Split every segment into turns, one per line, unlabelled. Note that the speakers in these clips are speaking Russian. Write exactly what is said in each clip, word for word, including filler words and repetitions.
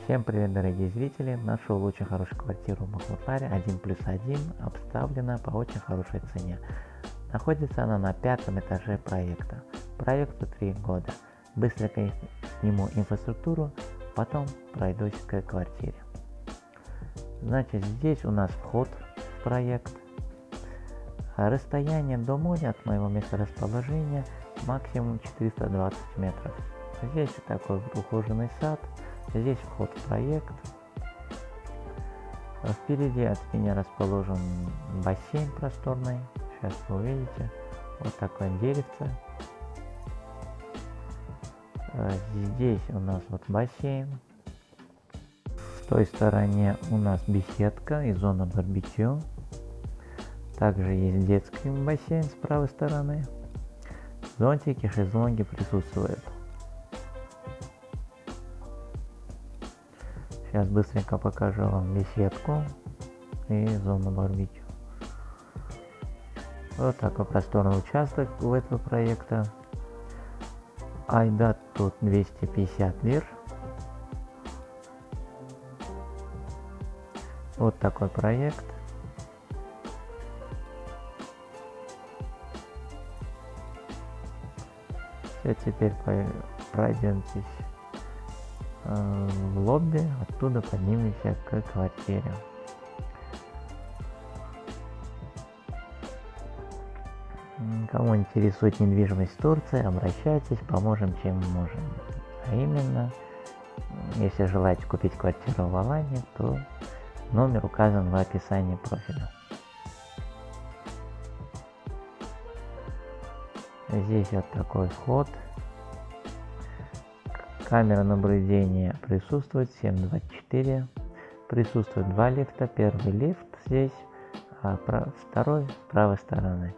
Всем привет, дорогие зрители! Нашел очень хорошую квартиру в Махмутларе, один плюс один, обставлена по очень хорошей цене. Находится она на пятом этаже проекта. Проекту три года. Быстренько сниму инфраструктуру, потом пройдусь к квартире. Значит, здесь у нас вход в проект. Расстояние до моря от моего места расположения максимум четыреста двадцать метров. Здесь такой ухоженный сад. Здесь вход в проект. Впереди от меня расположен бассейн просторный. Сейчас вы увидите. Вот такое деревце. Здесь у нас вот бассейн. В той стороне у нас беседка и зона барбекю. Также есть детский бассейн с правой стороны. Зонтики, шезлонги присутствуют. Сейчас быстренько покажу вам беседку и зону барбекю. Вот такой просторный участок у этого проекта. Айдат тут двести пятьдесят лир. Вот такой проект. Все, теперь пройдемтесь в лобби, оттуда поднимемся к квартире. Кому интересует недвижимость в Турции, обращайтесь, поможем чем можем. А именно, если желаете купить квартиру в Алании, то номер указан в описании профиля. Здесь вот такой вход. Камера наблюдения присутствует, семь двадцать четыре. Присутствует два лифта. Первый лифт здесь, а второй с правой стороны.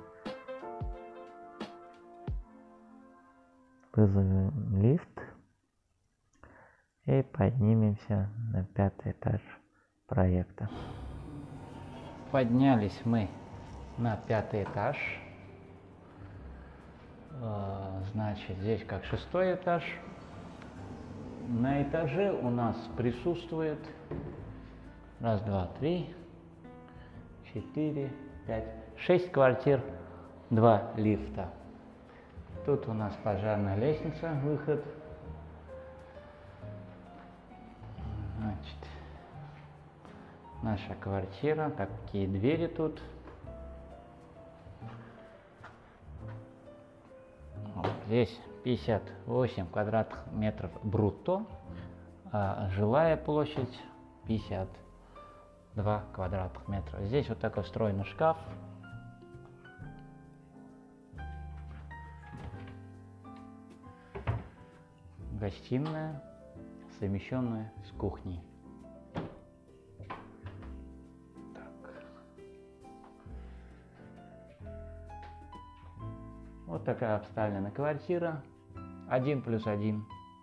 Вызовем лифт и поднимемся на пятый этаж проекта. Поднялись мы на пятый этаж. Значит, здесь как шестой этаж. На этаже у нас присутствует раз, два, три, четыре, пять, шесть квартир, два лифта. Тут у нас пожарная лестница, выход. Значит, наша квартира, такие двери тут. Вот здесь пятьдесят восемь квадратных метров брутто, а жилая площадь пятьдесят два квадратных метра. Здесь вот такой встроенный шкаф. Гостиная, совмещенная с кухней. Вот такая обставлена квартира. Один плюс один.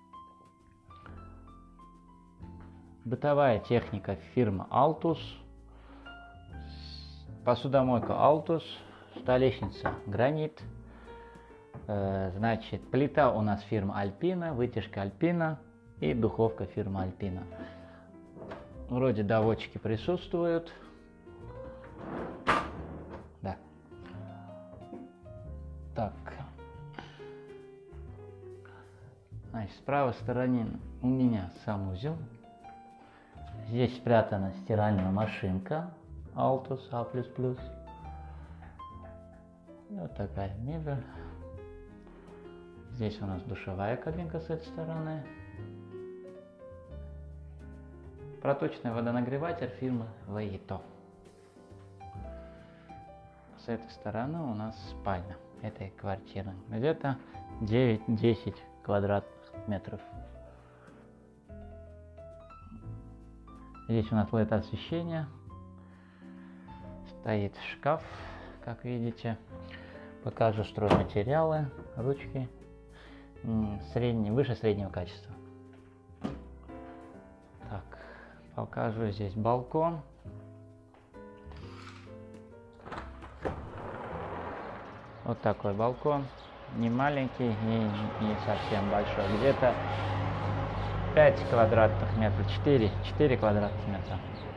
Бытовая техника фирмы Altus. Посудомойка Altus. Столешница Гранит. Значит, плита у нас фирма Alpina, вытяжка Alpina и духовка фирмы Alpina. Вроде доводчики присутствуют. Да. Так. Значит, с правой стороны у меня санузел. Здесь спрятана стиральная машинка Altus А плюс плюс. Вот такая мебель. Здесь у нас душевая кабинка с этой стороны. Проточный водонагреватель фирмы Veito. С этой стороны у нас спальня этой квартиры. Где-то девять-десять квадратных метров. Здесь у нас лед освещения. Стоит шкаф, как видите. Покажу стройматериалы, ручки. Средний, выше среднего качества. Так, покажу здесь балкон. Вот такой балкон. Не маленький, не, не совсем большой. Где-то пять квадратных метров, четыре, четыре квадратных метра.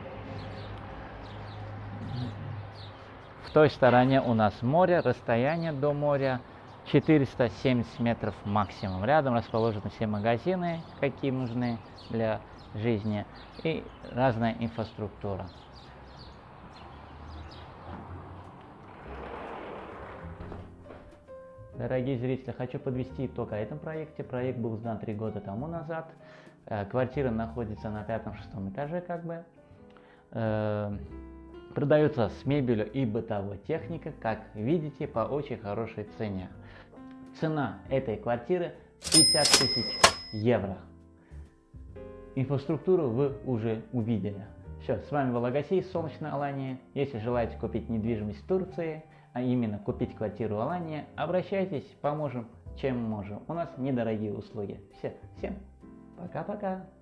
В той стороне у нас море, расстояние до моря четыреста семьдесят метров максимум. Рядом расположены все магазины, какие нужны для жизни, и разная инфраструктура. Дорогие зрители, хочу подвести итог о этом проекте. Проект был сдан три года тому назад. Квартира находится на пятом-шестом этаже, как бы. Продается с мебелью и бытовой техникой, как видите, по очень хорошей цене. Цена этой квартиры пятьдесят тысяч евро. Инфраструктуру вы уже увидели. Все, с вами был Агасий, Солнечная Алания. Если желаете купить недвижимость в Турции, а именно купить квартиру в Алании, обращайтесь, поможем, чем можем. У нас недорогие услуги. Все, всем пока-пока.